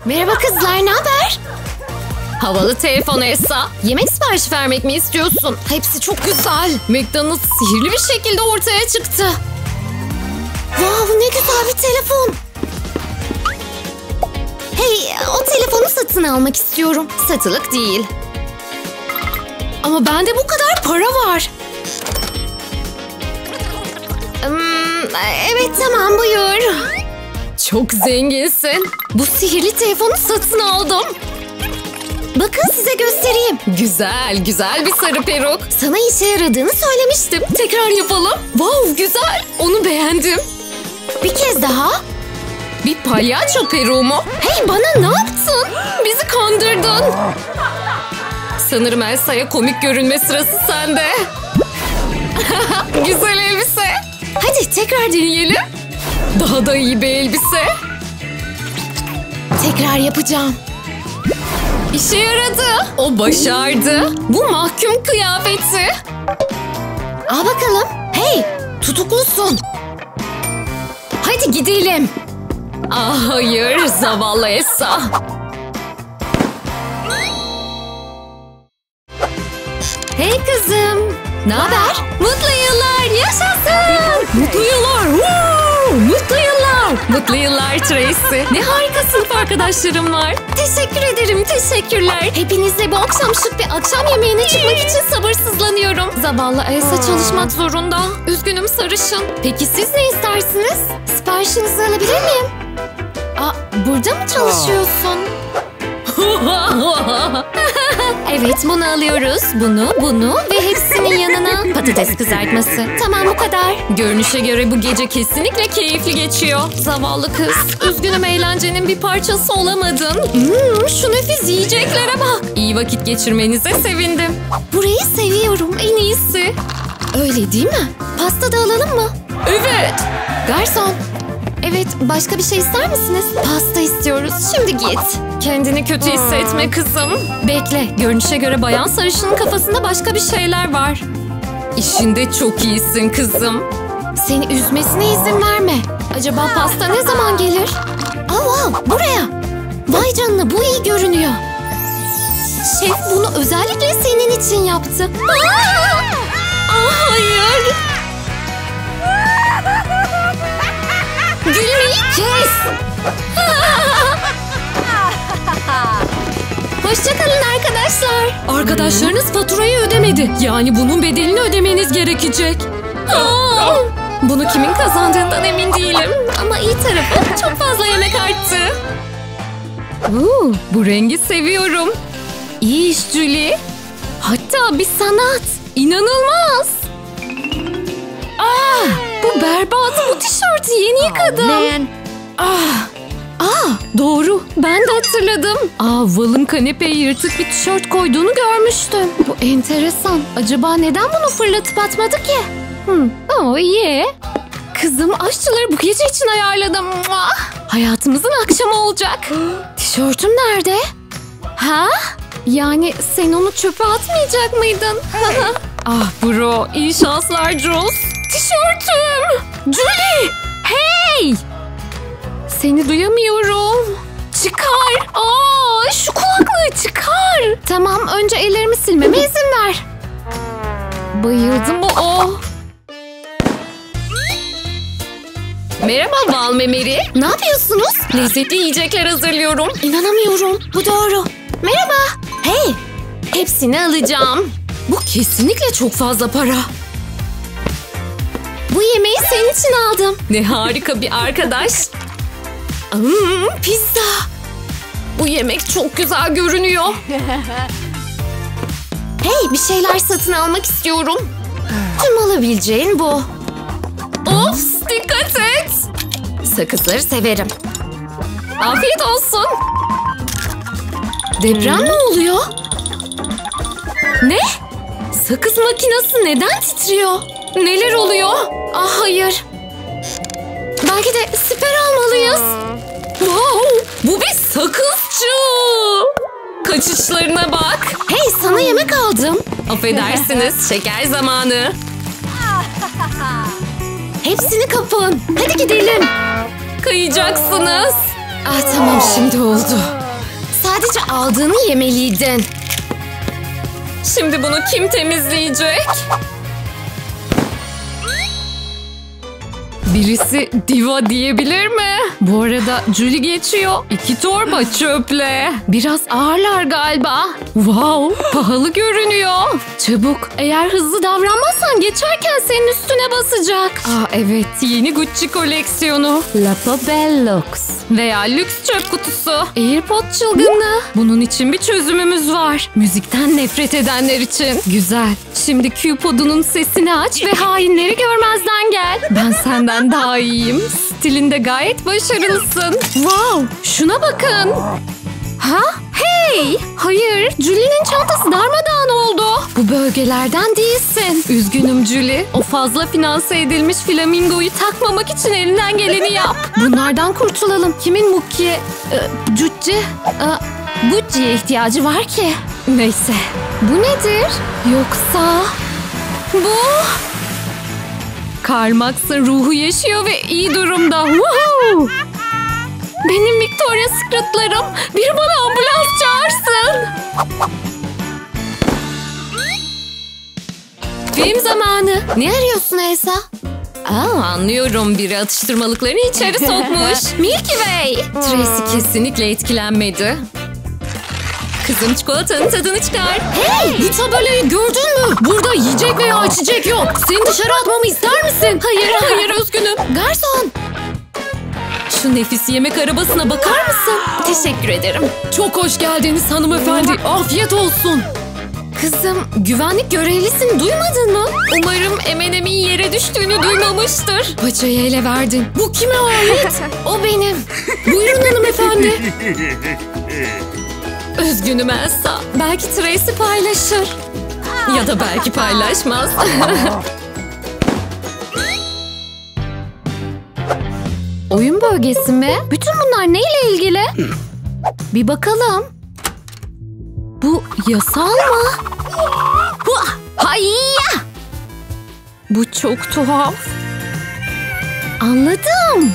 Merhaba kızlar, ne haber? Havalı telefon Elsa. Yemek siparişi vermek mi istiyorsun? Hepsi çok güzel. McDonald's sihirli bir şekilde ortaya çıktı. Wow, ne güzel bir telefon. Hey, o telefonu satın almak istiyorum. Satılık değil. Ama bende bu kadar para var. Evet tamam, buyur. Çok zenginsin. Bu sihirli telefonu satın aldım. Bakın size göstereyim. Güzel bir sarı peruk. Sana işe yaradığını söylemiştim. Tekrar yapalım. Wow, güzel. Onu beğendim. Bir kez daha. Bir palyaço peruğu mu? Hey, bana ne yaptın? Bizi kandırdın. Sanırım Elsa'ya komik görünme sırası sende. Güzel elbise. Hadi tekrar deneyelim. Daha da iyi bir elbise. Tekrar yapacağım. İşe yaradı. O başardı. Bu mahkum kıyafeti. Al bakalım. Hey, tutuklusun. Hadi gidelim. Ah hayır, zavallı Elsa. Hey kızım. Ne haber? Mutlu yıllar, yaşasın. Mutlu yıllar. Mutlu yıllar. Mutlu yıllar Tracy. Ne harika sınıf arkadaşlarım var. Teşekkür ederim, teşekkürler. Hepinizle bu akşam şık bir akşam yemeğine çıkmak için sabırsızlanıyorum. Zavallı Elsa çalışmak zorunda. Üzgünüm sarışın. Peki siz ne istersiniz? Siparişinizi alabilir miyim? Burada mı çalışıyorsun? Evet, bunu alıyoruz. Bunu ve hepsinin yanına patates kızartması. Tamam, bu kadar. Görünüşe göre bu gece kesinlikle keyifli geçiyor. Zavallı kız. Üzgünüm, eğlencenin bir parçası olamadın. Şu nefis yiyeceklere bak. İyi vakit geçirmenize sevindim. Burayı seviyorum, en iyisi. Öyle değil mi? Pasta da alalım mı? Evet. Garson. Evet, başka bir şey ister misiniz? Pasta istiyoruz. Şimdi git. Kendini kötü hissetme kızım. Bekle, görünüşe göre Bayan Sarışın'ın kafasında başka bir şeyler var. İşinde çok iyisin kızım. Seni üzmesine izin verme. Acaba pasta ne zaman gelir? Wow, buraya. Vay canına, bu iyi görünüyor. Şef bunu özellikle senin için yaptı. Hayır. Gülmeyi kes. Hoşçakalın arkadaşlar. Arkadaşlarınız faturayı ödemedi. Yani bunun bedelini ödemeniz gerekecek. Bunu kimin kazandığından emin değilim. Ama iyi tarafı, çok fazla yemek arttı. Bu rengi seviyorum. İyi iş Julie. Hatta bir sanat. İnanılmaz. Bu berbat. Bu tişörtü yeni yıkadım. Doğru. Ben de hatırladım. Val'ın kanepeye yırtık bir tişört koyduğunu görmüştüm. Bu enteresan. Acaba neden bunu fırlatıp atmadı ki? Kızım, aşçıları bu gece için ayarladım. Hayatımızın akşamı olacak. Tişörtüm nerede? Yani sen onu çöpe atmayacak mıydın? Bro, iyi şanslar Jules. Tişörtüm! Julie! Hey! Seni duyamıyorum. Çıkar! Şu kulaklığı çıkar! Tamam, önce ellerimi silmeme izin ver. Bayıldım o. Merhaba Val ve Mary. Ne yapıyorsunuz? Lezzetli yiyecekler hazırlıyorum. İnanamıyorum. Bu doğru. Merhaba. Hey! Hepsini alacağım. Bu kesinlikle çok fazla para. Bu yemeği senin için aldım. Ne harika bir arkadaş. Pizza. Bu yemek çok güzel görünüyor. Hey, bir şeyler satın almak istiyorum. Tüm alabileceğin bu. Of, dikkat et. Sakızları severim. Afiyet olsun. Deprem ne oluyor? Ne? Sakız makinesi neden titriyor? Neler oluyor? Hayır. Belki de siper almalıyız. Wow, bu bir sakızcı. Kaçışlarına bak. Hey, sana yemek aldım. Affedersiniz, şeker zamanı. Hepsini kapın. Hadi gidelim. Kayacaksınız. Tamam, şimdi oldu. önce aldığını yemeliydin. Şimdi bunu kim temizleyecek? Birisi diva diyebilir mi? Bu arada Julie geçiyor. 2 torba çöple. Biraz ağırlar galiba. Wow, pahalı görünüyor. Çabuk, eğer hızlı davranmazsan geçerken senin üstüne basacak. Evet, yeni Gucci koleksiyonu. La Poubelle Luxe. Veya lüks çöp kutusu. AirPod çılgınlığı. Bunun için bir çözümümüz var. Müzikten nefret edenler için. Güzel. Şimdi Q-Pod'unun sesini aç ve hainleri görmezden gel. Ben senden daha iyiyim. Stilinde gayet başarılısın. Wow, şuna bakın. Ha? Hey! Hayır, Julie'nin çantası darmadağın oldu. Bu bölgelerden değilsin. Üzgünüm Julie. O fazla finanse edilmiş flamingoyu takmamak için elinden geleni yap. Bunlardan kurtulalım. Kimin Muki'ye... Gucci'ye ihtiyacı var ki? Neyse. Bu nedir? Yoksa... Bu... Karl Marx'ın ruhu yaşıyor ve iyi durumda. Woohoo! Benim Victoria's Secret'larım. Biri bana ambulans çağırsın. Film zamanı. Ne arıyorsun Elsa? Anlıyorum. Biri atıştırmalıklarını içeri sokmuş. Milky Way. Tracy kesinlikle etkilenmedi. Kızım, çikolatanın tadını çıkar. Hey! Bu tabelayı gördün mü? Burada yiyecek veya içecek yok. Seni dışarı atmamı ister misin? Hayır üzgünüm. Garson. Şu nefis yemek arabasına bakar mısın? Teşekkür ederim. Çok hoş geldiniz hanımefendi. Afiyet olsun. Kızım, güvenlik görevlisini duymadın mı? Umarım M&M'in yere düştüğünü duymamıştır. Paçayı ele verdin. Bu kime ait? O benim. Buyurun hanımefendi. Üzgünüm Elsa. Belki Tracy paylaşır. Ya da belki paylaşmaz. Oyun bölgesi mi? Bütün bunlar neyle ilgili? Bir bakalım. Bu yasal mı? Hayya! Bu çok tuhaf. Anladım.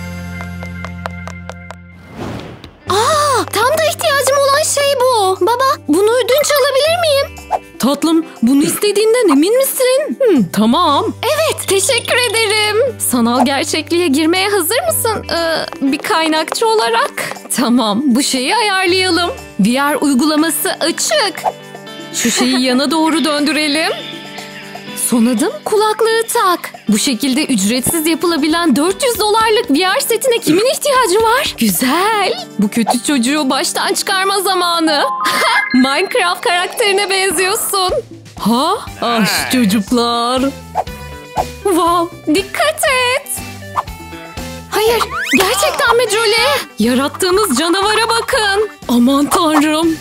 Tam da ihtiyacım olan şey bu. Baba, bunu ödünç alabilir miyim? Tatlım, bunu istediğinden emin misin? Tamam. Evet, teşekkür ederim. Sanal gerçekliğe girmeye hazır mısın? Bir kaynakçı olarak. Tamam, bu şeyi ayarlayalım. VR uygulaması açık. Şu şeyi yana doğru döndürelim. Son adım, kulaklığı tak. Bu şekilde ücretsiz yapılabilen $400'lık VR setine kimin ihtiyacı var? Güzel. Bu kötü çocuğu baştan çıkarma zamanı. Minecraft karakterine benziyorsun. Çocuklar. Wow, dikkat et. Hayır, gerçekten mi Julie? Yarattığımız canavara bakın. Aman tanrım.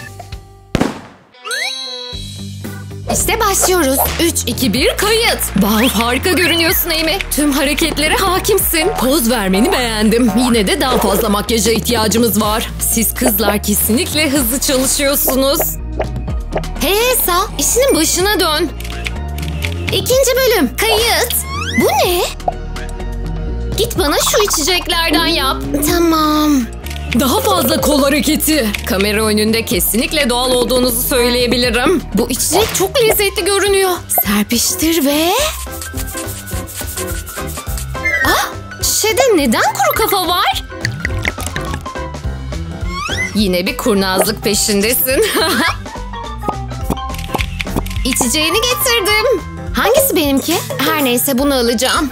İşte başlıyoruz. 3, 2, 1 kayıt. Wow, harika görünüyorsun Amy. Tüm hareketlere hakimsin. Poz vermeni beğendim. Yine de daha fazla makyaja ihtiyacımız var. Siz kızlar kesinlikle hızlı çalışıyorsunuz. Hey Elsa, işinin başına dön. 2. bölüm kayıt. Bu ne? Git bana şu içeceklerden yap. Tamam. Daha fazla kol hareketi. Kamera önünde kesinlikle doğal olduğunuzu söyleyebilirim. Bu içecek çok lezzetli görünüyor. Serpiştir ve... Şişede neden kuru kafa var? Yine bir kurnazlık peşindesin. İçeceğini getirdim. Hangisi benimki? Her neyse bunu alacağım.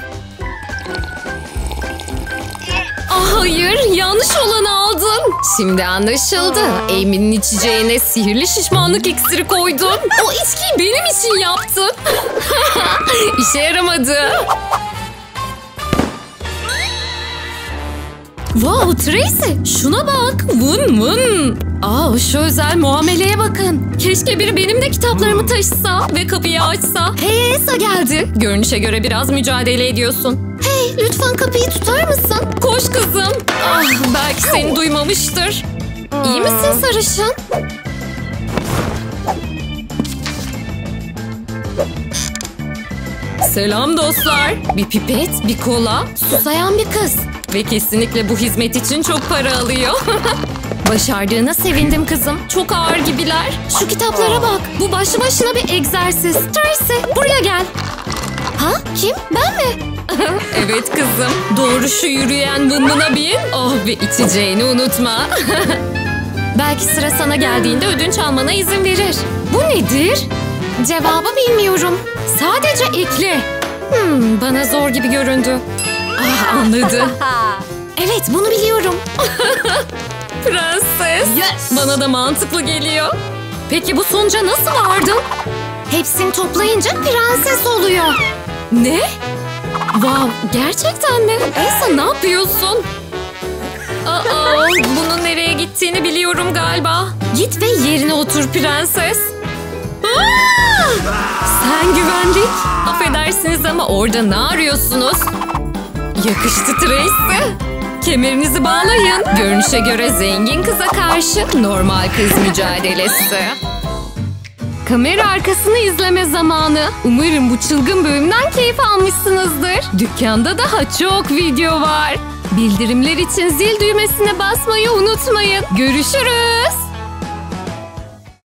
Hayır, yanlış olanı aldın. Şimdi anlaşıldı. Amy'nin içeceğine sihirli şişmanlık iksiri koydun. O içkiyi benim için yaptın. İşe yaramadı. Wow Tracy, şuna bak. Vın vın. Şu özel muameleye bakın. Keşke biri benim de kitaplarımı taşısa ve kapıyı açsa. Hey Elsa geldi. Görünüşe göre biraz mücadele ediyorsun. Hey, lütfen kapıyı tutar mısın? Koş kızım. Belki seni duymamıştır. İyi misin sarışın? Selam dostlar. Bir pipet, bir kola, susayan bir kız. Ve kesinlikle bu hizmet için çok para alıyor. Başardığına sevindim kızım. Çok ağır gibiler. Şu kitaplara bak. Bu başlı başına bir egzersiz. Tracy buraya gel. Ha? Kim? Ben mi? Evet kızım. Doğru şu yürüyen bınnına bin. Oh ve içeceğini unutma. Belki sıra sana geldiğinde ödünç almana izin verir. Bu nedir? Cevabı bilmiyorum. Sadece ekle. Bana zor gibi göründü. Ah anladı. Evet bunu biliyorum. Prenses. Yes. Bana da mantıklı geliyor. Peki bu sonuca nasıl vardın? Hepsini toplayınca prenses oluyor. Ne? Wow, gerçekten mi? Elsa ne yapıyorsun? Bunun nereye gittiğini biliyorum galiba. Git ve yerine otur prenses. Sen güvenlik. Affedersiniz ama orada ne arıyorsunuz? Yakıştı Tracy. Kemerinizi bağlayın. Görünüşe göre zengin kıza karşı normal kız mücadelesi. Kamera arkasını izleme zamanı. Umarım bu çılgın bölümden keyif almışsınızdır. Dükkanda daha çok video var. Bildirimler için zil düğmesine basmayı unutmayın. Görüşürüz.